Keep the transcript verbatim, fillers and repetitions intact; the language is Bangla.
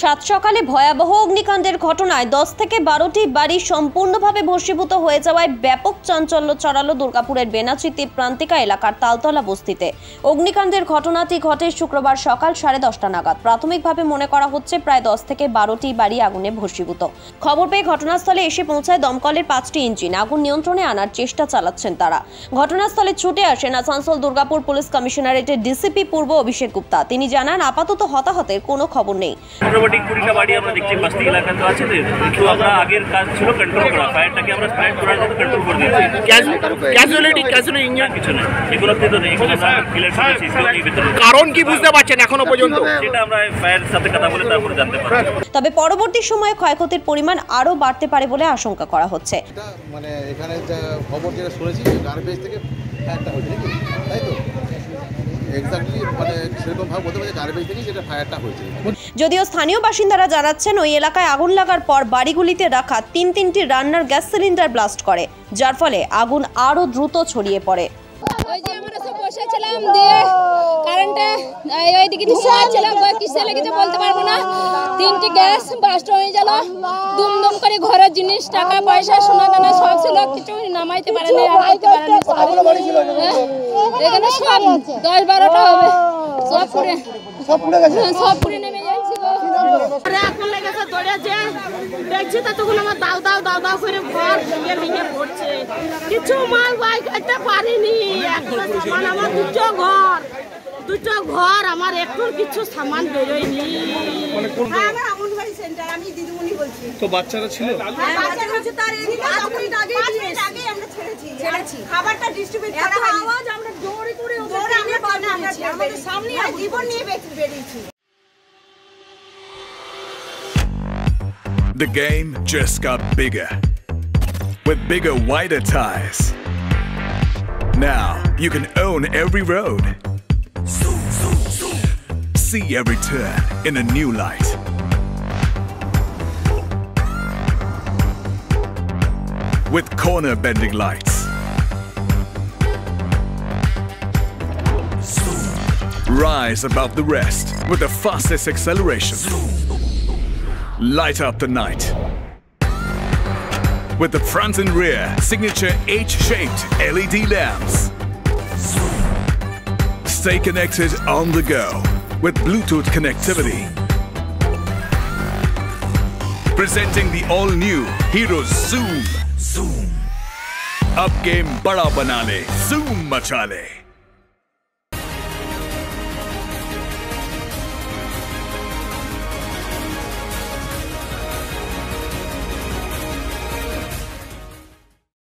সাত সকালে ভয়াবহ অগ্নিকাণ্ডের ঘটনায় দশ থেকে বারোটি বাড়ি সম্পূর্ণভাবে ভস্মীভূত হয়ে যাওয়ায় ব্যাপক চাঞ্চল্য ছড়ালো দুর্গাপুরের বেনাচিতি প্রান্তিকা এলাকার তালতলা বস্তিতে। অগ্নিকাণ্ডের ঘটনাটি ঘটে শুক্রবার সকাল সাড়ে দশটা নাগাদ। প্রাথমিকভাবে মনে করা হচ্ছে প্রায় দশ থেকে বারোটি বাড়ি আগুনে ভস্মীভূত। খবর পেয়ে ঘটনাস্থলে এসে পৌঁছায় দমকলের পাঁচটি ইঞ্জিন। আগুন নিয়ন্ত্রণে আনার চেষ্টা চালাচ্ছেন তারা। ঘটনাস্থলে ছুটে আসেন আসানসোল দুর্গাপুর পুলিশ কমিশনারেটের ডিসিপি পূর্ব অভিষেক গুপ্তা। তিনি জানান, আপাতত হতাহতের কোনো খবর নেই। মোটামুটি কুড়িটা বাড়ি আমরা দেখছি বস্তি এলাকা তো আছে, কিন্তু আমরা আগের কাজ ছিল কন্ট্রোল করা, ফায়ারটাকে আমরা ফায়ার করার জন্য কন্ট্রোল করে দিয়েছি। ক্যাজুয়ালিটি ক্যাজুয়ালি ইঞ্জিন কিছু নেই, এগুলোতে তো নেই, এগুলো আমরা ক্লিয়ার করেছি। কারণ কি বুঝতে পারছেন এখনো পর্যন্ত? সেটা আমরা ফায়ার সাথে কথা বলে তারপরে জানতে পারবো। তবে পরবর্তী সময়ে ক্ষয়ক্ষতির পরিমাণ আরও বাড়তে পারে বলে আশঙ্কা করা হচ্ছে। মানে এখানে যে খবর যেটা শুনেছি গার্বেজ থেকে ফায়ারটা হয়েছে, তাই তো? যদিও স্থানীয় বাসিন্দারা জানাচ্ছেন, ওই এলাকায় আগুন লাগার পর বাড়িগুলিতে রাখা তিন তিনটি রান্নার গ্যাস সিলিন্ডার ব্লাস্ট করে, যার ফলে আগুন আরো দ্রুত ছড়িয়ে পড়ে। ওই যে আমরা সব বসেছিলাম, দিয়ে কারেন্টে ওইদিকে ধোঁয়া ছিল, কিসে লেগেছে বলতে পারবো না। তিনটি গ্যাস ব্লাস্ট হয়ে গেল। দুম দুম করে ঘরের জিনিস, টাকা পয়সা, সোনা দানা সব ছিল, কিছু নামাইতে পারেনি, রাখতে পারেনি। এখানে সব দশ বারোটা হবে, সব পুড়ে সব পুড়ে গেছে, সব পুড়ে নেমে যাচ্ছে। এখন লেগেছে দৌড়েছে, দেখছি তো তখন আমার দাও দাও দাও দাও করে ঘর ভেঙে ভেঙে পড়ছে। কিছু মাল বাই করতে পারিনি। একটা সামান, আমার দুটো ঘর দুটো ঘর আমার একটু কিছু সামান বেরোয়নি। আমি দিদিমণি বলছি। তো বাচ্চারা ছিল? খাবারটা ডিস্ট্রিবিউট করা হয়নি। আওয়াজ আমরা দৌড়ে করে দৌড়ে আমরা পালিয়েছি, আমাদের সামনে জীবন নিয়ে বেরিয়েছি। The game just got bigger, with bigger, wider ties. Now you can own every road, see every turn in a new light. With corner-bending lights, rise above the rest with the fastest acceleration. Light up the night with the front and rear signature H-shaped L E D lamps. Stay connected on the go with Bluetooth connectivity. Presenting the all-new Hero Zoom. Zoom. Up game bada banale, zoom machale.